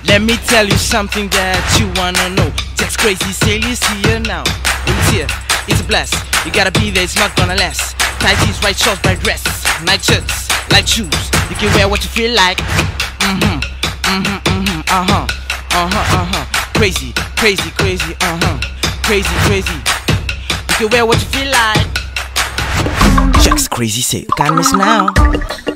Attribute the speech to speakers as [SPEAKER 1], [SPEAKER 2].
[SPEAKER 1] Let me tell you something that you wanna know. Text Krazy Sale, you see her now. It's here, it's a blast. You gotta be there, it's not gonna last. Tight jeans, white shorts, bright dresses, night shirts, light shoes. You can wear what you feel like. Crazy, crazy, crazy, crazy, crazy. You can wear what you feel like. Text Krazy Sale, can't miss now.